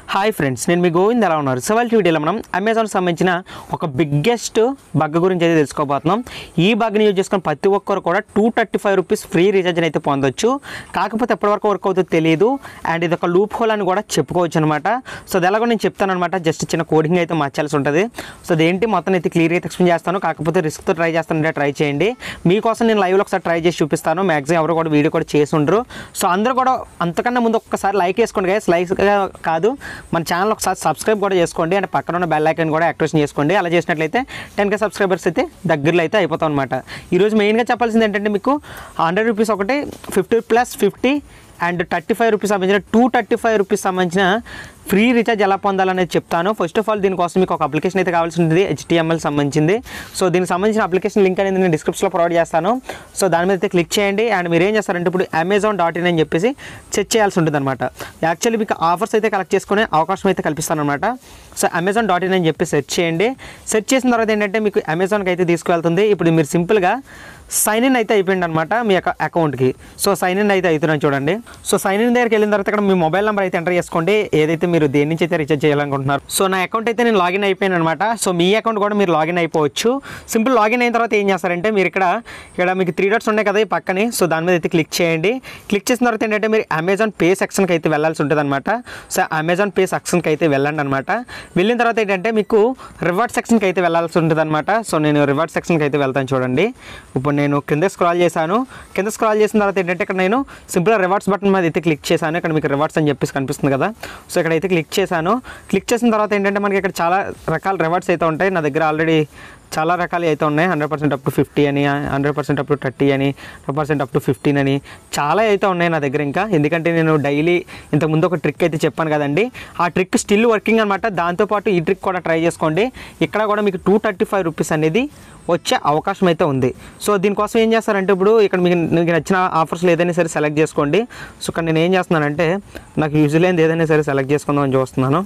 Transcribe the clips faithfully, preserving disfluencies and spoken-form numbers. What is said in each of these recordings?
Hi friends, నేను మీ గోవింద్. ఎలా ఉన్నారు? సో వాళ్ళ వీడియోలో మనం అమెజాన్కి సంబంధించిన ఒక బిగ్గెస్ట్ బగ్ గురించి అయితే తెలుసుకోబోతున్నాం. ఈ బగ్ని యూజ్ చేసుకుని ప్రతి ఒక్కరు కూడా two thirty five rupees free recharge అయితే పొందొచ్చు. కాకపోతే ఎప్పటివరకు వర్క్ అవుతుందో తెలియదు. అండ్ ఇది ఒక లూప్ హోల్ అని కూడా చెప్పుకోవచ్చు అనమాట. సో అది ఎలాగో నేను చెప్తాను అనమాట. జస్ట్ చిన్న కోడింగ్ అయితే మార్చాల్సి ఉంటుంది. సో అదేంటి మొత్తం అయితే క్లియర్గా అయితే ఎక్స్ప్లెయిన్ చేస్తాను. కాకపోతే రిస్క్తో ట్రై చేస్తానంటే ట్రై చేయండి. మీకోసం నేను లైవ్లో ఒకసారి ట్రై చేసి చూపిస్తాను. మ్యాక్సిమం ఎవరు కూడా వీడియో కూడా చేసి ఉండరు. సో అందరూ కూడా అంతకన్నా ముందు ఒక్కసారి లైక్ వేసుకోండి గైస్. లైక్ కాదు, మన ఛానల్ ఒకసారి సబ్స్క్రైబ్ కూడా చేసుకోండి. అండ్ పక్కన ఉన్న బెల్ ఐకాన్ కూడా యాక్టివేషన్ చేసుకోండి. అలా చేసినట్లయితే టెన్ కే సబ్స్క్రైబర్స్ అయితే దగ్గరలో అయితే అయిపోతాం అనమాట. ఈరోజు మెయిన్గా చెప్పాల్సింది ఏంటంటే, మీకు హండ్రెడ్ రూపీస్ ఒకటి, fifty plus fifty and thirty five rupees సంబంధించిన టూ థర్టీ ఫైవ్ రూపీస్ సంబంధించిన ఫ్రీ రీఛార్జ్ ఎలా పొందాలనేది చెప్తాను. ఫస్ట్ ఆఫ్ ఆల్ దీనికోసం మీకు ఒక అప్లికేషన్ అయితే కావాల్సి ఉంటుంది, హెచ్టిఎంఎల్ సంబంధించి. సో దీనికి సంబంధించిన అప్లికేషన్ లింక్ అనేది నేను డిస్క్రిప్షన్లో ప్రొవైడ్ చేస్తాను. సో దాని మీద అయితే క్లిక్ చేయండి. అండ్ మీరు ఏం చేస్తారంటే, ఇప్పుడు అమెజాన్ డాట్ ఇన్ అని చెప్పేసి చెక్ చేయాల్సి ఉంటుంది అనమాట. యాక్చువల్లీ మీకు ఆఫర్స్ అయితే కలెక్ట్ చేసుకునే అవకాశం అయితే కల్పిస్తాను అనమాట. సో అమెజాన్ డాట్ ఇన్ అని చెప్పి సెర్చ్ చేయండి. సెర్చ్ చేసిన తర్వాత ఏంటంటే, మీకు అమెజాన్కి అయితే తీసుకువెళ్తుంది. ఇప్పుడు మీరు సింపుల్గా సైన్ ఇన్ అయితే అయిపోయింది అనమాట మీ యొక్క అకౌంట్కి. సో సైన్ ఇన్ అయితే అవుతున్నాను చూడండి. సో సైన్ ఇన్ దగ్గరికి వెళ్ళిన తర్వాత ఇక్కడ మీ మొబైల్ నెంబర్ అయితే ఎంటర్ చేసుకోండి, ఏదైతే మీరు దేని నుంచి అయితే రీఛార్జ్ చేయాలనుకుంటున్నారు. సో నా అకౌంట్ అయితే నేను లాగిన్ అయిపోయాను అనమాట. సో మీ అకౌంట్ కూడా మీరు లాగిన్ అయిపోవచ్చు. సింపుల్ లాగిన్ అయిన తర్వాత ఏం చేస్తారంటే, మీరు ఇక్కడ ఇక్కడ మీకు త్రీ డాట్స్ ఉన్నాయి కదా ఈ పక్కనే. సో దాని మీద అయితే క్లిక్ చేయండి. క్లిక్ చేసిన తర్వాత ఏంటంటే, మీరు అమెజాన్ పే సెక్షన్కి అయితే వెళ్ళాల్సి ఉంటుంది అనమాట. సో అమెజాన్ పే సెక్షన్కి అయితే వెళ్ళండి అనమాట. వెళ్ళిన తర్వాత ఏంటంటే, మీకు రివార్డ్ సెక్షన్కి అయితే వెళ్ళాల్సి ఉంటుంది అనమాట. సో నేను రివార్డ్ సెక్షన్కి అయితే వెళ్తాను చూడండి. ఇప్పుడు నేను కింద స్క్రాల్ చేశాను. కింద స్క్రాల్ చేసిన తర్వాత ఏంటంటే, ఇక్కడ నేను సింపుల్గా రివార్డ్స్ బటన్ మీద అయితే క్లిక్ చేశాను. ఇక్కడ మీకు రివార్డ్స్ అని చెప్పేసి కనిపిస్తుంది కదా. సో ఇక్కడైతే క్లిక్ చేశాను. క్లిక్ చేసిన తర్వాత ఏంటంటే, మనకి ఇక్కడ చాలా రకాల రివార్డ్స్ అయితే ఉంటాయి. నా దగ్గర ఆల్రెడీ చాలా రకాలు అయితే ఉన్నాయి. Hundred percent up to fifty అని, hundred percent up to thirty అని, hundred percent up to fifteen అని చాలా అయితే ఉన్నాయి నా దగ్గర ఇంకా. ఎందుకంటే నేను డైలీ ఇంతకుముందు ఒక ట్రిక్ అయితే చెప్పాను కదండి, ఆ ట్రిక్ స్టిల్ వర్కింగ్ అనమాట. దాంతోపాటు ఈ ట్రిక్ కూడా ట్రై చేసుకోండి. ఇక్కడ కూడా మీకు టూ థర్టీ ఫైవ్ రూపీస్ అనేది వచ్చే అవకాశం అయితే ఉంది. సో దీనికోసం ఏం చేస్తారంటే, ఇప్పుడు ఇక్కడ మీకు మీకు నచ్చిన ఆఫర్స్లో ఏదైనా సరే సెలెక్ట్ చేసుకోండి. సో ఇక్కడ నేను ఏం చేస్తున్నానంటే, నాకు యూజువల్ ఏదైనా సరే సెలెక్ట్ చేసుకుందాం అని చూస్తున్నాను.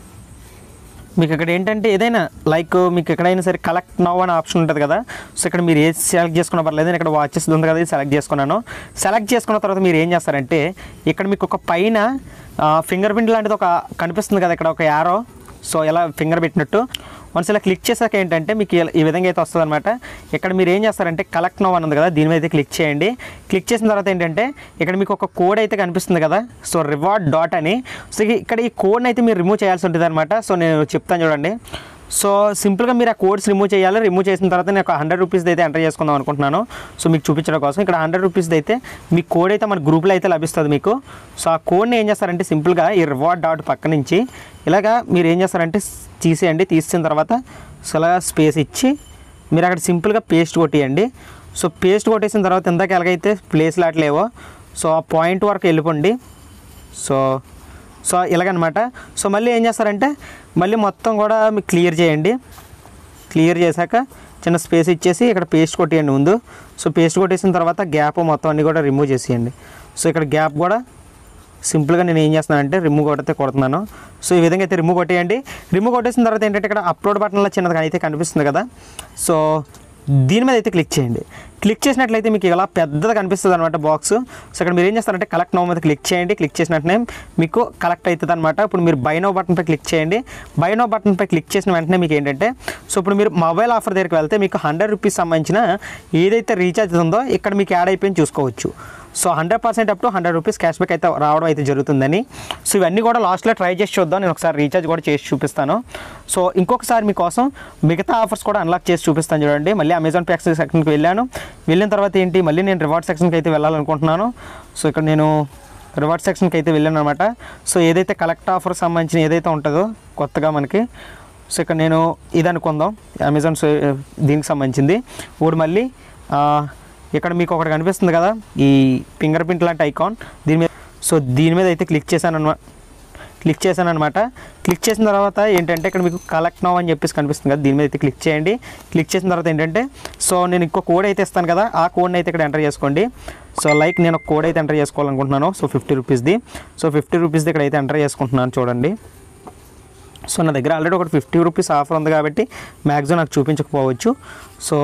మీకు ఇక్కడ ఏంటంటే, ఏదైనా లైక్ మీకు ఎక్కడైనా సరే కలెక్ట్ నౌ అనే ఆప్షన్ ఉంటుంది కదా. సో ఇక్కడ మీరు ఏది సెలెక్ట్ చేసుకున్న పర్లేదు. నేను ఇక్కడ వాచెస్ ఉంది కదా, ఇది సెలెక్ట్ చేసుకున్నాను. సెలెక్ట్ చేసుకున్న తర్వాత మీరు ఏం చేస్తారంటే, ఇక్కడ మీకు ఒక పైన ఫింగర్ ప్రింట్ లాంటిది ఒక కనిపిస్తుంది కదా, ఇక్కడ ఒక యారో. సో ఇలా ఫింగర్ పెట్టినట్టు వన్స్ ఇలా క్లిక్ చేశాక ఏంటంటే, మీకు ఈ విధంగా అయితే వస్తుంది అనమాట. ఇక్కడ మీరు ఏం చేస్తారంటే, కలెక్ట్ నౌ అని ఉంది కదా, దీని మీద అయితే క్లిక్ చేయండి. క్లిక్ చేసిన తర్వాత ఏంటంటే, ఇక్కడ మీకు ఒక కోడ్ అయితే కనిపిస్తుంది కదా. సో రివార్డ్ డాట్ అని. సో ఇక్కడ ఈ కోడ్ని అయితే మీరు రిమూవ్ చేయాల్సి ఉంటుంది అనమాట. సో నేను చెప్తాను చూడండి. సో సింపుల్గా మీరు ఆ కోడ్స్ రిమూవ్ చేయాలి. రిమూవ్ చేసిన తర్వాత నేను ఒక హండ్రెడ్ రూపీస్ది అయితే ఎంటర్ చేసుకుందాం అనుకుంటున్నాను. సో మీకు చూపించడం కోసం ఇక్కడ హండ్రెడ్ రూపీస్ది అయితే మీ కోడ్ అయితే మన గ్రూప్లో అయితే లభిస్తుంది మీకు. సో ఆ కోడ్ని ఏం చేస్తారంటే, సింపుల్గా ఈ రివార్డ్ డాట్ పక్క నుంచి ఇలాగా మీరు ఏం చేస్తారంటే తీసేయండి. తీసిన తర్వాత సో ఇలా స్పేస్ ఇచ్చి మీరు అక్కడ సింపుల్గా పేస్ట్ కొట్టేయండి. సో పేస్ట్ కొట్టేసిన తర్వాత ఇందాక ఎలాగైతే ప్లేస్లు అట్లేవో సో ఆ పాయింట్ వరకు వెళ్ళిపోండి. సో సో ఇలాగనమాట. సో మళ్ళీ ఏం చేస్తారంటే, మళ్ళీ మొత్తం కూడా మీకు క్లియర్ చేయండి. క్లియర్ చేశాక చిన్న స్పేస్ ఇచ్చేసి ఇక్కడ పేస్ట్ కొట్టేయండి ముందు. సో పేస్ట్ కొట్టేసిన తర్వాత గ్యాప్ మొత్తం అన్నీ కూడా రిమూవ్ చేసేయండి. సో ఇక్కడ గ్యాప్ కూడా సింపుల్గా నేను ఏం చేస్తున్నానంటే రిమూవ్ కొడితే కొడుతున్నాను. సో ఈ విధంగా అయితే రిమూవ్ కొట్టేయండి. రిమూవ్ కొట్టేసిన తర్వాత ఏంటంటే, ఇక్కడ అప్లోడ్ బటన్లో చిన్నది అయితే కనిపిస్తుంది కదా. సో దీని మీద అయితే క్లిక్ చేయండి. క్లిక్ చేసినట్లయితే మీకు ఇలా పెద్దది కనిపిస్తుంది అనమాట బాక్స్. సో ఇక్కడ మీరు ఏం చేస్తారంటే, కలెక్ట్ నౌ మీద క్లిక్ చేయండి. క్లిక్ చేసినట్లనే మీకు కలెక్ట్ అవుతుంది అనమాట. ఇప్పుడు మీరు బై నౌ బటన్పై క్లిక్ చేయండి. బై నౌ బటన్పై క్లిక్ చేసిన వెంటనే మీకు ఏంటంటే, సో ఇప్పుడు మీరు మొబైల్ ఆఫర్ దగ్గరికి వెళ్తే మీకు హండ్రెడ్ రూపీస్ సంబంధించిన ఏదైతే రీఛార్జ్ ఉందో ఇక్కడ మీకు యాడ్ అయిపోయింది చూసుకోవచ్చు. So hundred percent up to hundred rupees cash back అయితే రావడం అయితే జరుగుతుందని. సో ఇవన్నీ కూడా లాస్ట్లో ట్రై చేసి చూద్దాం. నేను ఒకసారి రీఛార్జ్ కూడా చేసి చూపిస్తాను. సో ఇంకొకసారి మీకోసం మిగతా ఆఫర్స్ కూడా అన్లాక్ చేసి చూపిస్తాను చూడండి. మళ్ళీ అమెజాన్ పే సెక్షన్కి వెళ్ళాను. వెళ్ళిన తర్వాత ఏంటి, మళ్ళీ నేను రివార్డ్ సెక్షన్కి అయితే వెళ్ళాలనుకుంటున్నాను. సో ఇక్కడ నేను రివార్డ్ సెక్షన్కి అయితే వెళ్ళాను అనమాట. సో ఏదైతే కలెక్ట్ ఆఫర్ సంబంధించిన ఏదైతే ఉంటుందో కొత్తగా మనకి, సో ఇక్కడ నేను ఇది అనుకుందాం అమెజాన్ దీనికి సంబంధించింది. ఇప్పుడు మళ్ళీ ఇక్కడ మీకు ఒకటి కనిపిస్తుంది కదా, ఈ ఫింగర్ ప్రింట్ లాంటి ఐకాన్, దీని మీద సో దీని మీద అయితే క్లిక్ చేశాను అనమాట క్లిక్ చేశాను అనమాట క్లిక్ చేసిన తర్వాత ఏంటంటే, ఇక్కడ మీకు కలెక్ట్ నౌ అని చెప్పేసి కనిపిస్తుంది కదా, దీని మీద అయితే క్లిక్ చేయండి. క్లిక్ చేసిన తర్వాత ఏంటంటే, సో నేను ఇంకో కోడ్ అయితే ఇస్తాను కదా, ఆ కోడ్ని అయితే ఇక్కడ ఎంటర్ చేసుకోండి. సో లైక్ నేను ఒక కోడ్ అయితే ఎంటర్ చేసుకోవాలనుకుంటున్నాను. సో ఫిఫ్టీ రూపీస్ది సో ఫిఫ్టీ రూపీస్ది ఇక్కడ అయితే ఎంటర్ చేసుకుంటున్నాను చూడండి. సో నా దగ్గర ఆల్రెడీ ఒకటి ఫిఫ్టీ రూపీస్ ఆఫర్ ఉంది కాబట్టి మ్యాక్సిమం నాకు చూపించకపోవచ్చు. సో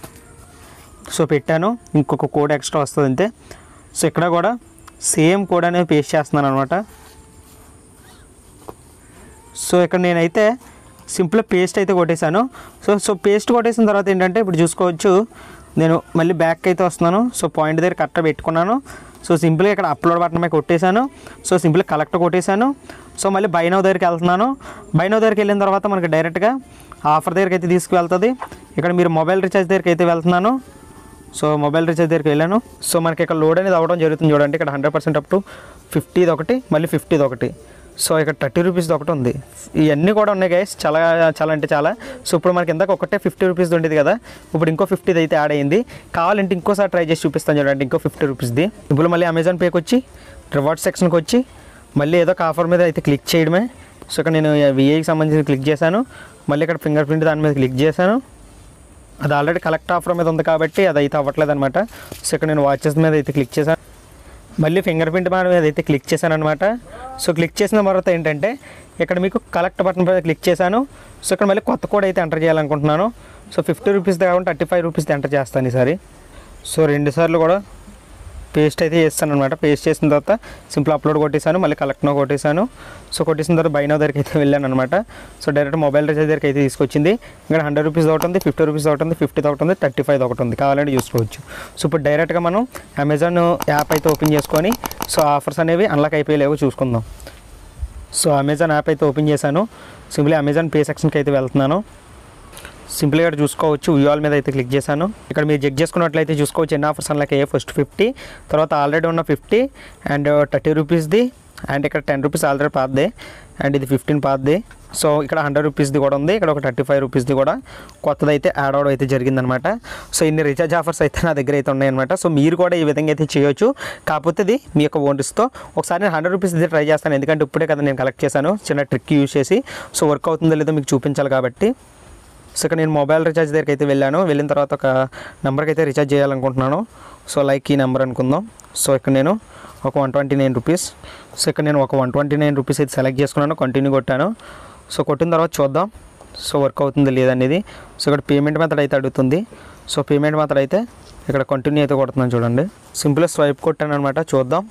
సో పెట్టాను, ఇంకొక కోడ్ ఎక్స్ట్రా వస్తుంది అంతే. సో ఇక్కడ కూడా సేమ్ కోడ్ అనేది పేస్ట్ చేస్తున్నాను అనమాట. సో ఇక్కడ నేనైతే సింపుల్ పేస్ట్ అయితే కొట్టేశాను. సో సో పేస్ట్ కొట్టేసిన తర్వాత ఏంటంటే ఇప్పుడు చూసుకోవచ్చు నేను మళ్ళీ బ్యాక్ అయితే వస్తున్నాను. సో పాయింట్ దగ్గర కరెక్ట్గా పెట్టుకున్నాను. సో సింపుల్గా ఇక్కడ అప్లోడ్ బటన్ మీద కొట్టేశాను. సో సింపుల్గా కలెక్ట్ కొట్టేశాను. సో మళ్ళీ బై నౌ దగ్గరికి వెళ్తున్నాను. బై నౌ దగ్గరికి వెళ్ళిన తర్వాత మనకి డైరెక్ట్గా ఆఫర్ దగ్గరికి అయితే తీసుకువెళ్తుంది. ఇక్కడ మీరు మొబైల్ రీఛార్జ్ దగ్గరికి అయితే వెళ్తున్నాను. సో మొబైల్ రీఛార్జ్ దగ్గరికి వెళ్ళాను. సో మనకి ఇక్కడ లోడ్ అనేది అవ్వడం జరుగుతుంది చూడండి. ఇక్కడ హండ్రెడ్ పర్సెంట్ అప్ టు ఫిఫ్టీది ఒకటి, మళ్ళీ ఫిఫ్టీది ఒకటి. సో ఇక్కడ థర్టీ రూపీస్ది ఒకటి ఉంది. ఇవన్నీ కూడా ఉన్నాయి గైస్, చాలా చాలా అంటే చాలా. సో ఇప్పుడు మనకి ఇందాక ఒకటే ఫిఫ్టీ రూపీస్ది ఉండేది కదా, ఇప్పుడు ఇంకో ఫిఫ్టీది అయితే యాడ్ అయింది. కావాలంటే ఇంకోసారి ట్రై చేసి చూపిస్తాను చూడండి, ఇంకో ఫిఫ్టీ రూపీస్ది. ఇప్పుడు మళ్ళీ అమెజాన్ పేకి వచ్చి రివార్డ్ సెక్షన్కి వచ్చి మళ్ళీ ఏదో ఒక ఆఫర్ మీద అయితే క్లిక్ చేయడమే. సో ఇక్కడ నేను విఐకి సంబంధించి క్లిక్ చేశాను. మళ్ళీ ఇక్కడ ఫింగర్ ప్రింట్ దాని మీద క్లిక్ చేశాను. అది ఆల్రెడీ కలెక్ట్ ఆఫర్ మీద ఉంది కాబట్టి అది అయితే అవ్వట్లేదు అనమాట. సో ఇక్కడ నేను వాచెస్ మీద అయితే క్లిక్ చేశాను. మళ్ళీ ఫింగర్ ప్రింట్ మీద అయితే క్లిక్ చేశాను అనమాట. సో క్లిక్ చేసిన తర్వాత ఏంటంటే ఇక్కడ మీకు కలెక్ట్ బటన్ మీద క్లిక్ చేశాను. సో ఇక్కడ మళ్ళీ కొత్త కోడ్ అయితే ఎంటర్ చేయాలనుకుంటున్నాను. సో ఫిఫ్టీ రూపీస్ది కాకుండా థర్టీ ఫైవ్ రూపీస్ది ఎంటర్ చేస్తాను ఈసారి. సో రెండు సార్లు కూడా పేస్ట్ అయితే చేస్తాను అనమాట. పేస్ట్ చేసిన తర్వాత సింపుల్ అప్లోడ్ కొట్టేశాను, మళ్ళీ కలెక్ట్ నో కొట్టేశాను. సో కొట్టేసిన తర్వాత బై నౌ దగ్గరికి అయితే వెళ్ళాను అనమాట. సో డైరెక్ట్ మొబైల్ రీఛార్జ్ దగ్గరికి అయితే తీసుకొచ్చింది. ఇక్కడ హండ్రెడ్ రూపీస్ ఒకటి ఉంది, ఫిఫ్టీ రూపీస్ ఒకటి ఉంది, ఫిఫ్టీ ఒకటి ఉంది, థర్టీ ఫైవ్ ఒకటి ఉంది. కావాలంటే చూసుకోవచ్చు. సో ఇప్పుడు డైరెక్ట్గా మనం అమెజాన్ యాప్ అయితే ఓపెన్ చేసుకొని సో ఆఫర్స్ అనేవి అన్లాక్ అయిపోయలేవో చూసుకుందాం. సో అమెజాన్ యాప్ అయితే ఓపెన్ చేశాను. సింపుల్లీ అమెజాన్ పే సెక్షన్కి అయితే వెళ్తున్నాను. సింపుల్గా ఇక్కడ చూసుకోవచ్చు వ్యూఆల్ మీద అయితే క్లిక్ చేశాను. ఇక్కడ మీరు చెక్ చేసుకున్నట్లయితే చూసుకోవచ్చు ఎన్ని ఆఫర్స్ అన్లాక్ అయ్యాయి. ఫస్ట్ ఫిఫ్టీ, తర్వాత ఆల్రెడీ ఉన్న ఫిఫ్టీ అండ్ థర్టీ రూపీస్ది, అండ్ ఇక్కడ టెన్ రూపీస్ ఆల్రెడీ పాతదే, అండ్ ఇది ఫిఫ్టీన్ పాతది. సో ఇక్కడ హండ్రెడ్ రూపీస్ది కూడా ఉంది. ఇక్కడ ఒక థర్టీ ఫైవ్ రూపీస్ది కూడా కొత్తది అయితే యాడ్ అవడం అయితే జరిగిందనమాట. సో ఇన్ని రీఛార్జ్ ఆఫర్స్ అయితే నా దగ్గర అయితే ఉన్నాయన్నమాట. సో మీరు కూడా ఈ విధంగా అయితే చేయొచ్చు. కాకపోతే ఇది మీ యొక్క ఓన్ రిస్క్తో. ఒకసారి నేను హండ్రెడ్ రూపీస్ అయితే ట్రై చేస్తాను, ఎందుకంటే ఇప్పుడే కదా నేను కలెక్ట్ చేశాను చిన్న ట్రిక్ యూజ్ చేసి. సో వర్క్ అవుతుందో లేదో మీకు చూపించాలి కాబట్టి. సో ఇక్కడ నేను మొబైల్ రీఛార్జ్ దగ్గరికి అయితే వెళ్ళాను. వెళ్ళిన తర్వాత ఒక నెంబర్కి అయితే రీఛార్జ్ చేయాలనుకుంటున్నాను. సో లైక్ ఈ నెంబర్ అనుకుందాం. సో ఇక్కడ నేను ఒక one twenty nine rupees so ఇక్కడ నేను ఒక వన్ ట్వంటీ నైన్ రూపీస్ అయితే సెలెక్ట్ చేసుకున్నాను, కంటిన్యూ కొట్టాను. సో కొట్టిన తర్వాత చూద్దాం సో వర్క్ అవుతుంది లేదనేది. సో ఇక్కడ పేమెంట్ మెథడ్ అయితే అడుగుతుంది. సో పేమెంట్ మెథడ్ అయితే ఇక్కడ కంటిన్యూ అయితే కొడుతున్నాను చూడండి. సింపుల్గా స్వైప్ కొట్టాను అనమాట. చూద్దాం.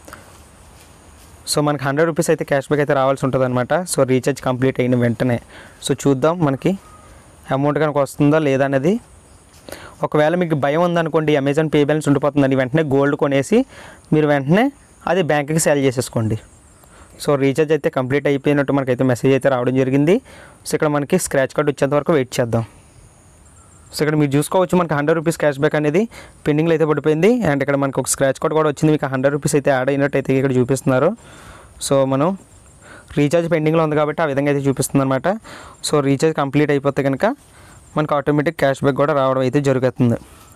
సో మనకి హండ్రెడ్ రూపీస్ అయితే క్యాష్ బ్యాక్ అయితే రావాల్సి ఉంటుంది అనమాట. సో రీఛార్జ్ కంప్లీట్ అయిన వెంటనే. సో చూద్దాం మనకి అమౌంట్ కనుక వస్తుందా లేదా అనేది. ఒకవేళ మీకు భయం ఉందనుకోండి అమెజాన్ పే బ్యాలెన్స్ ఉండిపోతుందని, వెంటనే గోల్డ్ కొనేసి మీరు వెంటనే అది బ్యాంక్కి సేల్ చేసేసుకోండి. సో రీఛార్జ్ అయితే కంప్లీట్ అయిపోయినట్టు మనకైతే మెసేజ్ అయితే రావడం జరిగింది. సో ఇక్కడ మనకి స్క్రాచ్ కార్డ్ వచ్చేంత వరకు వెయిట్ చేద్దాం. సో ఇక్కడ మీరు చూసుకోవచ్చు మనకి హండ్రెడ్ రూపీస్ క్యాష్ బ్యాక్ అనేది పెండింగ్లో అయితే పడిపోయింది. అండ్ ఇక్కడ మనకు ఒక స్క్రాచ్ కార్డ్ కూడా వచ్చింది. మీకు హండ్రెడ్ రూపీస్ అయితే యాడ్ అయినట్టు అయితే ఇక్కడ చూపిస్తున్నారు. సో మనం రీఛార్జ్ పెండింగ్లో ఉంది కాబట్టి ఆ విధంగా అయితే చూపిస్తుంది అనమాట. సో రీఛార్జ్ కంప్లీట్ అయిపోతే కనుక మనకు ఆటోమేటిక్ క్యాష్ బ్యాక్ కూడా రావడం అయితే జరుగుతుంది.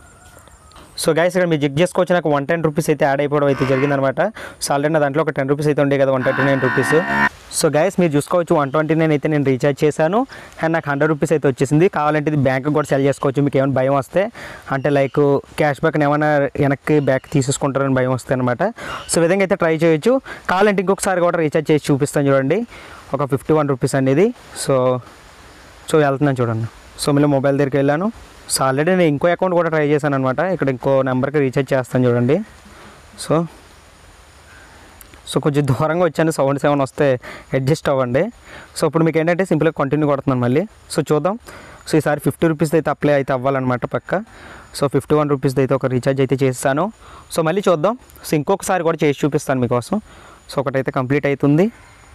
సో గైస్ ఇక్కడ మీరు చెక్ చేసుకోవచ్చు నాకు వన్ టెన్ రూపీస్ అయితే యాడ్ అయిపోవడం అయితే జరిగిందనమాట. సో ఆల్రెడీ నా దాంట్లో ఒక టెన్ రూపీస్ అయితే ఉండే కదా, one thirty nine rupees. So guys మీరు చూసుకోవచ్చు వన్ ట్వంటీ నైన్ అయితే నేను రీఛార్జ్ చేశాను అండ్ నాకు హండ్రెడ్ రూపీస్ అయితే వచ్చేసింది. కావాలంటే ఇది బ్యాంక్కి కూడా సెల్ చేసుకోవచ్చు. మీకు ఏమైనా భయం వస్తే, అంటే లైక్ క్యాష్ బ్యాక్ని ఏమైనా వెనక్కి బ్యాక్ తీసేసుకుంటారని భయం వస్తే అనమాట. సో ఈ విధంగా అయితే ట్రై చేయొచ్చు. కావాలంటే ఇంకొకసారి కూడా రీఛార్జ్ చేసి చూపిస్తాను చూడండి, ఒక ఫిఫ్టీ వన్ రూపీస్ అనేది. సో సో వెళ్తున్నాను చూడండి. సో మళ్ళీ మొబైల్ దగ్గరికి వెళ్ళాను. సో ఆల్రెడీ నేను ఇంకో అకౌంట్ కూడా ట్రై చేశాను అనమాట. ఇక్కడ ఇంకో నెంబర్కి రీఛార్జ్ చేస్తాను చూడండి. సో సో కొంచెం దూరంగా వచ్చాను, సౌండ్ సెవెన్ వస్తే అడ్జస్ట్ అవ్వండి. సో ఇప్పుడు మీకు ఏంటంటే సింపుల్గా కంటిన్యూ కొడుతున్నాను మళ్ళీ. సో చూద్దాం. సో ఈసారి ఫిఫ్టీ రూపీస్ అయితే అప్లై అయితే అవ్వాలన్నమాట పక్క. సో ఫిఫ్టీ వన్ రూపీస్ అయితే ఒక రీఛార్జ్ అయితే చేస్తాను. సో మళ్ళీ చూద్దాం. సో ఇంకొకసారి కూడా చేసి చూపిస్తాను మీకోసం. సో ఒకటైతే కంప్లీట్ అవుతుంది.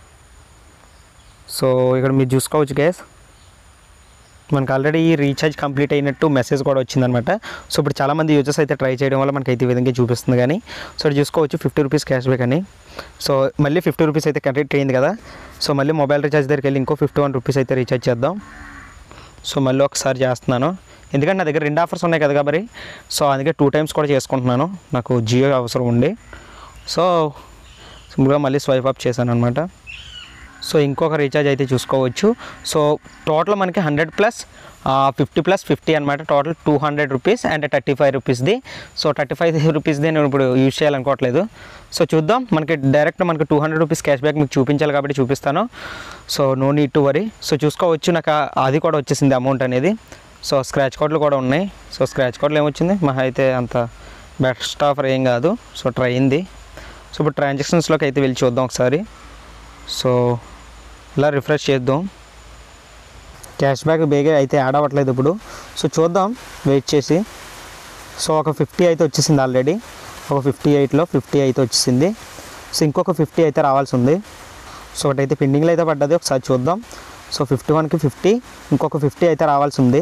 సో ఇక్కడ మీరు చూసుకోవచ్చు గైస్ మనకు ఆల్రెడీ రీఛార్జ్ కంప్లీట్ అయినట్టు మెసేజ్ కూడా వచ్చిందనమాట. సో ఇప్పుడు చాలామంది యూజర్స్ అయితే ట్రై చేయడం వల్ల మనకి అయితే ఈ విధంగా చూపిస్తుంది. కానీ సో చూసుకోవచ్చు ఫిఫ్టీ రూపీస్ క్యాష్ బ్యాక్ అని. సో మళ్ళీ ఫిఫ్టీ రూపీస్ అయితే కంప్లీట్ అయింది కదా. సో మళ్ళీ మొబైల్ రీఛార్జ్ దగ్గరికి వెళ్ళి ఇంకో ఫిఫ్టీ వన్ రూపీస్ అయితే రీఛార్జ్ చేద్దాం. సో మళ్ళీ ఒకసారి చేస్తున్నాను, ఎందుకంటే నా దగ్గర రెండు ఆఫర్స్ ఉన్నాయి కదా మరి. సో అందుకే టూ టైమ్స్ కూడా చేసుకుంటున్నాను, నాకు జియో అవసరం ఉండి. సో సింపుల్గా మళ్ళీ స్వైప్ అప్ చేశాను అనమాట. సో ఇంకొక రీఛార్జ్ అయితే చూసుకోవచ్చు. సో టోటల్ మనకి hundred plus fifty plus fifty అనమాట. Total two hundred rupees and thirty five రూపీస్ది. సో థర్టీ ఫైవ్ రూపీస్ది నేను ఇప్పుడు యూజ్ చేయాలనుకోవట్లేదు. సో చూద్దాం. మనకి డైరెక్ట్ మనకి two hundred rupees cash back మీకు చూపించాలి కాబట్టి చూపిస్తాను. So no need to worry. So చూసుకోవచ్చు నాకు అది కూడా వచ్చేసింది అమౌంట్ అనేది. సో స్క్రాచ్ కార్డులు కూడా ఉన్నాయి. సో స్క్రాచ్ కార్డులు ఏమొచ్చింది మహా అయితే అంత బెస్ట్ ఆఫర్ ఏం కాదు. సో ట్రై అయింది. సో ఇప్పుడు ట్రాన్సాక్షన్స్లోకి అయితే వెళ్ళి చూద్దాం ఒకసారి. సో ఇలా రిఫ్రెష్ చేద్దాం. క్యాష్ బ్యాక్ బేగా అయితే యాడ్ అవ్వట్లేదు ఇప్పుడు. సో చూద్దాం వెయిట్ చేసి. సో ఒక ఫిఫ్టీ అయితే వచ్చేసింది ఆల్రెడీ. ఒక ఫిఫ్టీ ఎయిట్లో ఫిఫ్టీ అయితే వచ్చేసింది. సో ఇంకొక ఫిఫ్టీ అయితే రావాల్సి ఉంది. సో ఒకటైతే పెండింగ్లో అయితే పడ్డది, ఒకసారి చూద్దాం. సో ఫిఫ్టీ వన్కి ఫిఫ్టీ, ఇంకొక ఫిఫ్టీ అయితే రావాల్సి ఉంది.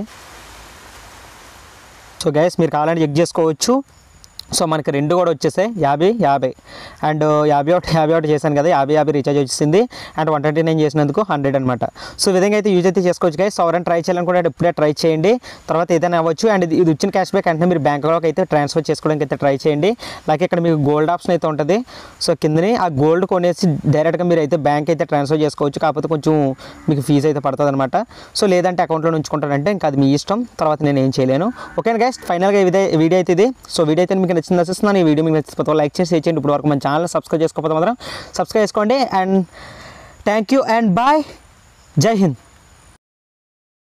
సో గైస్ మీరు కావాలంటే చెక్ చేసుకోవచ్చు. సో మనకి రెండు కూడా వచ్చేసాయి, యాభై యాభై అండ్ యాభై ఒకటి యాభై ఒకటి చేశాను కదా, యాభై యాభై రీఛార్జ్ వచ్చింది. అండ్ వన్ ట్వంటీ నైన్ చేసినందుకు హండ్రెడ్ అనమాట. సో ఈ విధంగా అయితే యూజ్ అయితే చేసుకోవచ్చు గైస్. సో ఎవరైనా ట్రై చేయాలనుకుంటే ఇప్పుడే ట్రై చేయండి, తర్వాత ఏదైనా అవ్వచ్చు. అండ్ ఇది ఇది వచ్చిన క్యాష్ బ్యాక్ అంటే మీరు బ్యాంకులోకి అయితే ట్రాన్స్ఫర్ చేసుకోవడానికి అయితే ట్రై చేయండి. లైక్ ఇక్కడ మీకు గోల్డ్ ఆప్షన్ అయితే ఉంటుంది. సో కిందని ఆ గోల్డ్ కొనేసి డైరెక్ట్గా మీరు అయితే బ్యాంక్ అయితే ట్రాన్స్ఫర్ చేసుకోవచ్చు. కాకపోతే కొంచెం మీకు ఫీజు అయితే పడుతుంది అనమాట. సో లేదంటే అకౌంట్లో ఉంచుకుంటారంటే ఇంకా అది మీ ఇష్టం, తర్వాత నేను ఏం చేయలేను. ఓకే గైస్, ఫైనల్గా ఇదే వీడియో అయితే ఇది. సో వీడియో అయితే మీకు నచ్చింది అనిపిస్తున్నాను. ఈ వీడియో మీకు నచ్చిపోతే లైక్ చేసి చేయండి. ఇప్పుడు వరకు మన ఛానల్ సబ్స్క్రైబ్ చేసుకోకపోతే మాత్రం సబ్స్క్రైబ్ చేసుకోండి. And thank you and bye. Jai Hind.